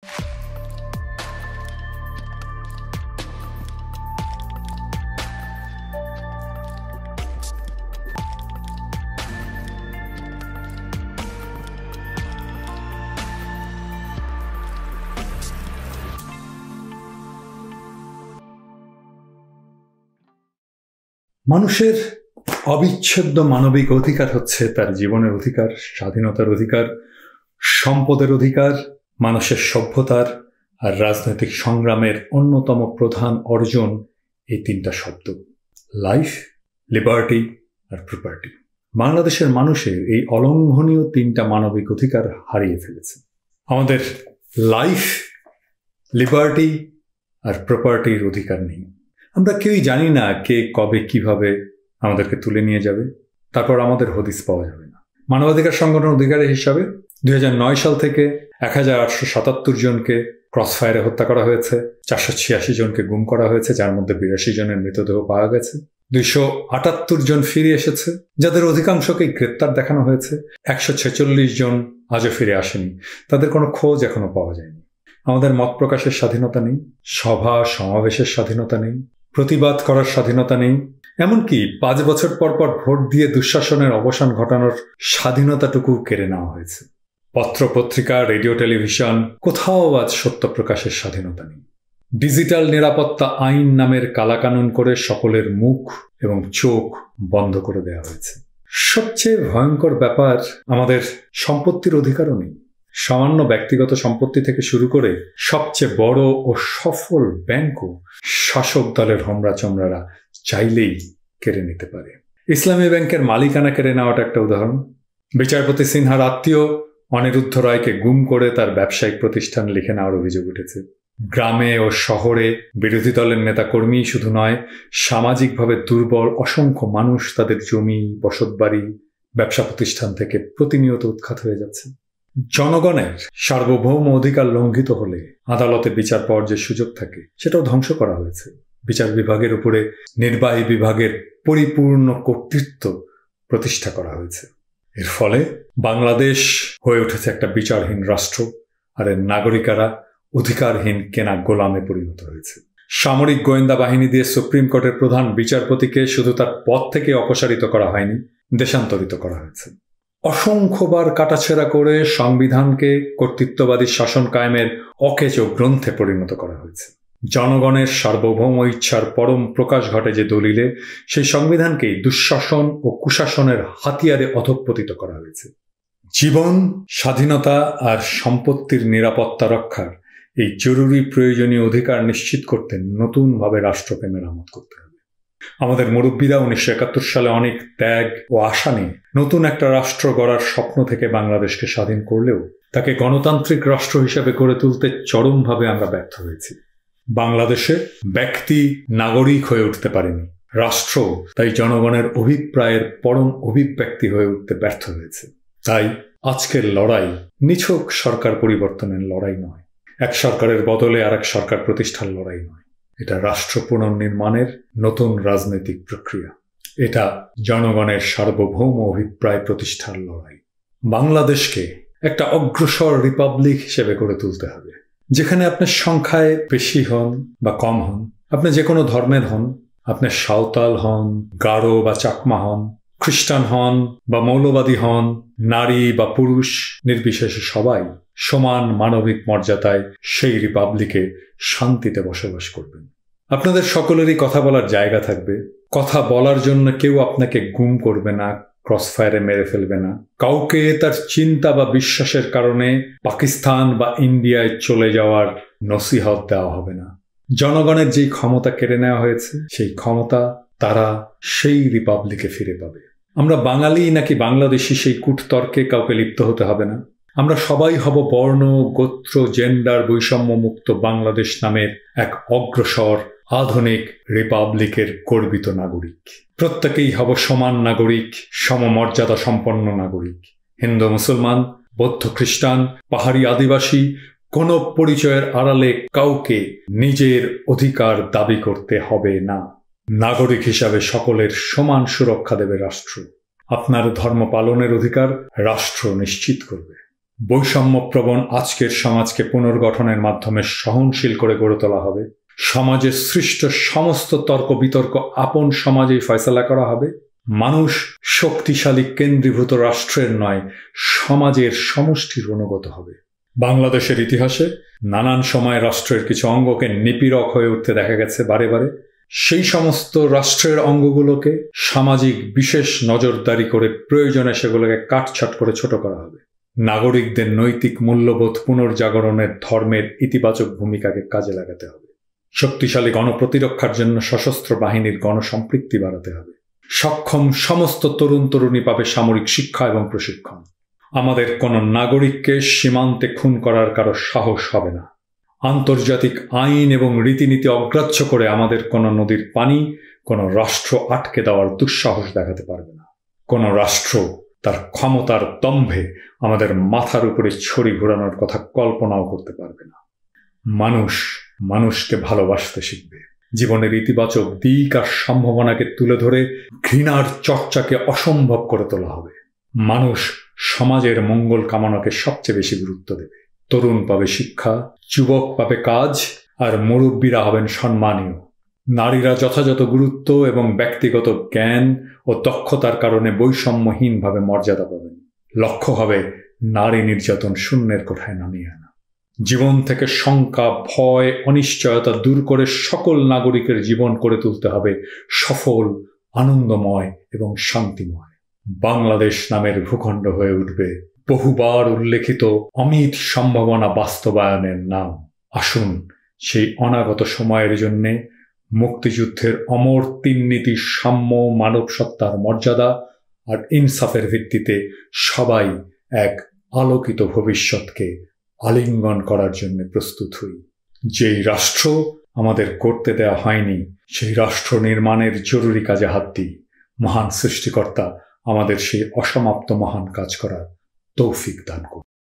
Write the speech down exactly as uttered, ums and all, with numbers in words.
মানুষের অবিচ্ছেদ্য মানবিক অধিকার হচ্ছে তার জীবনের অধিকার, স্বাধীনতার অধিকার, সম্পদের অধিকার, মানুষের সভ্যতার আর রাজনৈতিক সংগ্রামের অন্যতম প্রধান অর্জন এই তিনটা শব্দ: লাইফ, লিবার্টি আর প্রপার্টি। বাংলাদেশের মানুষের এই অলঙ্ঘনীয় তিনটা মানবিক অধিকার হারিয়ে ফেলেছে। আমাদের লাইফ, লিবার্টি আর প্রপার্টির অধিকার নেই। আমরা কেউই জানি না কে কবে কিভাবে আমাদেরকে তুলে নিয়ে যাবে, তারপর আমাদের হদিস পাওয়া যাবে না। মানবাধিকার সংগঠন অধিকারের হিসাবে দুই হাজার নয় সাল থেকে এক হাজার আটশো সাতাত্তর জনকে ক্রসফায়ারে হত্যা করা হয়েছে, চারশো ছিয়াশি জনকে গুম করা হয়েছে, যার মধ্যে বিরাশি জনের মৃতদেহ পাওয়া গেছে, দুইশো আটাত্তর জন ফিরে এসেছে, যাদের অধিকাংশকেই গ্রেপ্তার দেখানো হয়েছে, একশো ছেচল্লিশ জন আজও ফিরে আসেনি, তাদের কোনো খোঁজ এখনো পাওয়া যায়নি। আমাদের মত প্রকাশের স্বাধীনতা নেই, সভা সমাবেশের স্বাধীনতা নেই, প্রতিবাদ করার স্বাধীনতা নেই, এমনকি পাঁচ বছর পর পর ভোট দিয়ে দুঃশাসনের অবসান ঘটানোর স্বাধীনতাটুকু কেড়ে নেওয়া হয়েছে। পত্র পত্রিকা, রেডিও, টেলিভিশন, কোথাও আজ সত্য প্রকাশের স্বাধীনতা নেই। ডিজিটাল নিরাপত্তা আইন নামের কালাকানুন করে সকলের মুখ এবং চোখ বন্ধ করে দেওয়া হয়েছে। সবচেয়ে ভয়ঙ্কর ব্যাপার, আমাদের সম্পত্তির অধিকারও নেই। সামান্য ব্যক্তিগত সম্পত্তি থেকে শুরু করে সবচেয়ে বড় ও সফল ব্যাংকও শাসক দলের হোমরা চমড়ারা চাইলেই কেড়ে নিতে পারে। ইসলামী ব্যাংকের মালিকানা কেড়ে নেওয়াটা একটা উদাহরণ। বিচারপতি সিনহার আত্মীয় অনিরুদ্ধ রায়কে গুম করে তার ব্যবসায়িক প্রতিষ্ঠান লিখে নেওয়ার অভিযোগ উঠেছে। গ্রামে ও শহরে বিরোধী দলের নেতাকর্মী শুধু নয়, সামাজিকভাবে দুর্বল অসংখ্য মানুষ তাদের জমি, বসতবাড়ি, ব্যবসা প্রতিষ্ঠান থেকে প্রতিনিয়ত উৎখাত হয়ে যাচ্ছে। জনগণের সার্বভৌম অধিকার লঙ্ঘিত হলে আদালতে বিচার পাওয়ার যে সুযোগ থাকে সেটাও ধ্বংস করা হয়েছে। বিচার বিভাগের উপরে নির্বাহী বিভাগের পরিপূর্ণ কর্তৃত্ব প্রতিষ্ঠা করা হয়েছে। এর ফলে বাংলাদেশ হয়ে উঠেছে একটা বিচারহীন রাষ্ট্র, আর এর নাগরিকেরা অধিকারহীন কেনা গোলামে পরিণত হয়েছে। সামরিক গোয়েন্দা বাহিনী দিয়ে সুপ্রিম কোর্টের প্রধান বিচারপতিকে শুধু তার পদ থেকে অপসারিত করা হয়নি, দেশান্তরিত করা হয়েছে। অসংখ্যবার কাটাছেঁড়া করে সংবিধানকে কর্তৃত্ববাদী শাসন কায়েমের অকেজো গ্রন্থে পরিণত করা হয়েছে। জনগণের সার্বভৌম ইচ্ছার পরম প্রকাশ ঘটে যে দলিলে, সেই সংবিধানকেই দুঃশাসন ও কুশাসনের হাতিয়ারে অধঃপতিত করা হয়েছে। জীবন, স্বাধীনতা আর সম্পত্তির নিরাপত্তা রক্ষার এই জরুরি প্রয়োজনীয় অধিকার নিশ্চিত করতে নতুনভাবে রাষ্ট্রকে মেরামত করতে হবে। আমাদের মুরব্বীরা উনিশশো একাত্তর সালে অনেক ত্যাগ ও আশা নিয়ে নতুন একটা রাষ্ট্র গড়ার স্বপ্ন থেকে বাংলাদেশকে স্বাধীন করলেও তাকে গণতান্ত্রিক রাষ্ট্র হিসেবে গড়ে তুলতে চরমভাবে আমরা ব্যর্থ হয়েছি। বাংলাদেশে ব্যক্তি নাগরিক হয়ে উঠতে পারেনি, রাষ্ট্র তাই জনগণের অভিপ্রায়ের পরম অভিব্যক্তি হয়ে উঠতে ব্যর্থ হয়েছে। তাই আজকের লড়াই নিছক সরকার পরিবর্তনের লড়াই নয়, এক সরকারের বদলে আর এক সরকার প্রতিষ্ঠার লড়াই নয়। এটা রাষ্ট্র পুনর্নির্মাণের নতুন রাজনৈতিক প্রক্রিয়া। এটা জনগণের সার্বভৌম অভিপ্রায় প্রতিষ্ঠার লড়াই। বাংলাদেশকে একটা অগ্রসর রিপাবলিক হিসেবে গড়ে তুলতে হবে, যেখানে আপনার সংখ্যায় বেশি হন বা কম হন, আপনি যে কোনো ধর্মের হন, আপনি সাঁওতাল হন, গারো বা চাকমা হন, খ্রিস্টান হন বা মৌলবাদী হন, নারী বা পুরুষ নির্বিশেষে সবাই সমান মানবিক মর্যাদায় সেই রিপাবলিকে শান্তিতে বসবাস করবেন। আপনাদের সকলেরই কথা বলার জায়গা থাকবে। কথা বলার জন্য কেউ আপনাকে গুম করবে না, ক্রসফায়ারে মেরে ফেলবে না। কাউকে তার চিন্তা বা বিশ্বাসের কারণে পাকিস্তান বা ইন্ডিয়ায় চলে যাওয়ার নসিহত দেওয়া হবে না। জনগণের যেই ক্ষমতা কেড়ে নেওয়া হয়েছে, সেই ক্ষমতা তারা সেই রিপাবলিকে ফিরে পাবে। আমরা বাঙালি নাকি বাংলাদেশি সেই কূটতর্কে কাউকে লিপ্ত হতে হবে না। আমরা সবাই হব বর্ণ, গোত্র, জেন্ডার বৈষম্য মুক্ত বাংলাদেশ নামের এক অগ্রসর আধুনিক রিপাবলিকের গর্বিত নাগরিক। প্রত্যেকেই হব সমান নাগরিক, সমমর্যাদা সম্পন্ন নাগরিক। হিন্দু, মুসলমান, বৌদ্ধ, খ্রিস্টান, পাহাড়ি, আদিবাসী, কোন পরিচয়ের আড়ালে কাউকে নিজের অধিকার দাবি করতে হবে না। নাগরিক হিসাবে সকলের সমান সুরক্ষা দেবে রাষ্ট্র। আপনার ধর্ম পালনের অধিকার রাষ্ট্র নিশ্চিত করবে। বৈষম্যপ্রবণ আজকের সমাজকে পুনর্গঠনের মাধ্যমে সহনশীল করে গড়ে তোলা হবে। সমাজের সৃষ্ট সমস্ত তর্ক বিতর্ক আপন সমাজেই ফয়সালা করা হবে। মানুষ শক্তিশালী কেন্দ্রীভূত রাষ্ট্রের নয়, সমাজের সমষ্টির অনুগত হবে। বাংলাদেশের ইতিহাসে নানান সময় রাষ্ট্রের কিছু অঙ্গকে নিপীড়ক হয়ে উঠতে দেখা গেছে বারে বারে। সেই সমস্ত রাষ্ট্রের অঙ্গগুলোকে সামাজিক বিশেষ নজরদারি করে প্রয়োজনে সেগুলোকে কাটছাট করে ছোট করা হবে। নাগরিকদের নৈতিক মূল্যবোধ পুনর্জাগরণের ধর্মের ইতিবাচক ভূমিকাকে কাজে লাগাতে হবে। শক্তিশালী গণপ্রতিরক্ষার জন্য সশস্ত্র বাহিনীর গণসম্পৃক্তি বাড়াতে হবে। সক্ষম সমস্ত তরুণ তরুণী পাবে সামরিক শিক্ষা এবং প্রশিক্ষণ। আমাদের কোনো নাগরিককে সীমান্তে খুন করার কারো সাহস হবে না। আন্তর্জাতিক আইন এবং রীতিনীতি অগ্রাহ্য করে আমাদের কোনো নদীর পানি কোনো রাষ্ট্র আটকে দেওয়ার দুঃসাহস দেখাতে পারবে না। কোনো রাষ্ট্র তার ক্ষমতার দম্ভে আমাদের মাথার উপরে ছড়ি ঘোরানোর কথা কল্পনাও করতে পারবে না। মানুষ মানুষকে ভালোবাসতে শিখবে। জীবনের ইতিবাচক দিক আর সম্ভাবনাকে তুলে ধরে ঘৃণার চর্চাকে অসম্ভব করে তোলা হবে। মানুষ সমাজের মঙ্গল কামনাকে সবচেয়ে বেশি গুরুত্ব দেবে। তরুণ পাবে শিক্ষা, যুবক পাবে কাজ, আর মুরব্বীরা হবেন সম্মানীয়। নারীরা যথাযথ গুরুত্ব এবং ব্যক্তিগত জ্ঞান ও দক্ষতার কারণে বৈষম্যহীনভাবে মর্যাদা পাবেন। লক্ষ্য হবে নারী নির্যাতন শূন্যের কোঠায় নামিয়ে আনা। জীবন থেকে শঙ্কা, ভয়, অনিশ্চয়তা দূর করে সকল নাগরিকের জীবন করে তুলতে হবে সফল, আনন্দময় এবং শান্তিময়। বাংলাদেশ নামের ভূখণ্ড হয়ে উঠবে বহুবার উল্লেখিত অমিত সম্ভাবনা বাস্তবায়নের নাম। আসুন সেই অনাগত সময়ের জন্যে মুক্তিযুদ্ধের অমর তিন নীতি সাম্য, মানব সত্তার মর্যাদা আর ইনসাফের ভিত্তিতে সবাই এক আলোকিত ভবিষ্যৎকে আলিঙ্গন করার জন্য প্রস্তুত হই। যেই রাষ্ট্র আমাদের করতে দেয়া হয়নি, সেই রাষ্ট্র নির্মাণের জরুরি কাজে হাত দিই। মহান সৃষ্টিকর্তা আমাদের সেই অসমাপ্ত মহান কাজ করার তৌফিক দান করুন।